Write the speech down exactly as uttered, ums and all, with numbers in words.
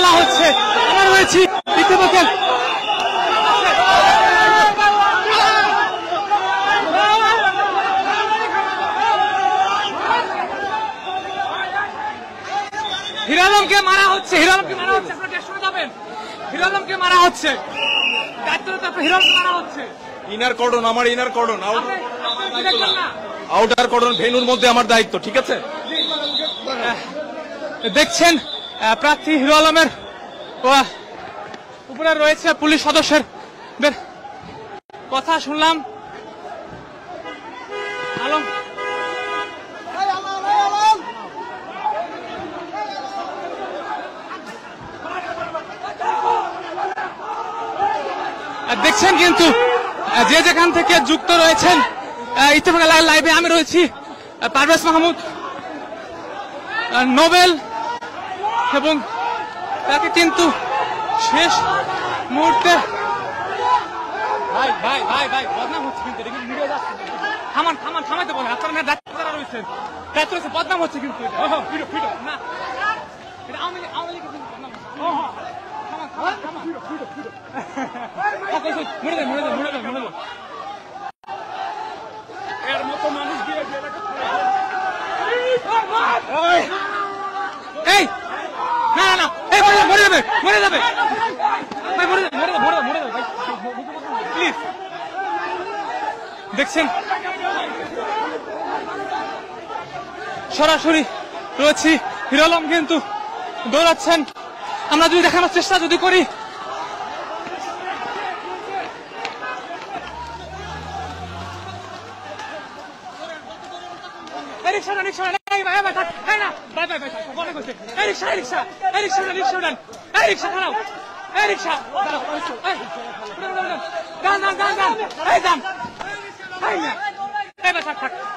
বলা হচ্ছে। আমরা রয়েছি ইতিমধ্যে হিরো আলমকে মারা হচ্ছে, হিরো আলমকে মারা হচ্ছে, আপনারা টেস্ট করে যাবেন। হিরো আলমকে মারা হচ্ছে, দায়িত্বরত হিরো আলমকে মারা হচ্ছে। ইনার কর্ডন আমার ইনার কর্ডন, আউটার কর্ডন ভেনুর মধ্যে আমার দায়িত্ব, ঠিক আছে? দেখছেন প্রার্থী হিরো আলমের উপরে রয়েছে পুলিশ সদস্যের কথা শুনলাম। আলম দেখছেন কিন্তু যে যেখান থেকে যুক্ত রয়েছেন ইত্তেফাক লাইভে আমি রয়েছি, পারভেজ মাহমুদ, নোবেল, এবং তাকে কিন্তু শেষ মুহূর্তে ভাই ভাই ভাই ভাই বদনাম হচ্ছে কিন্তু থামান থামান থামাইতে বলে আপনার দায়িত্ব যারা রয়েছেন দায়িত্ব রয়েছে, বদনাম হচ্ছে কিন্তু না এটা আওয়ামী লীগ আওয়ামী লীগের কিন্তু বদনাম হচ্ছে। এর মতো মানুষ দিয়ে এই না না না এই মরে যাবে মরে যাবে ভাই, মরে যাবে মরে যাবে মরে যাবে মরে যাবে ভাই, প্লিজ। দেখছেন সরাসরি রয়েছি, হিরো আলম কিন্তু দৌড়াচ্ছেন। আমরা যদি দেখানোর চেষ্টা যদি করি, রিক্সা না রিক্সা এই ভাই ভাই এই না ভাই ভাই ভাই অনেক হচ্ছে, এই রিক্সা এই রিক্সা এই রিক্সা রিক্সা উড়ান, এই রিক্সা দাঁড়াও, এই রিক্সা দাঁড়াও, গান গান গান গান এই গান এই না এই ভাই থাক থাক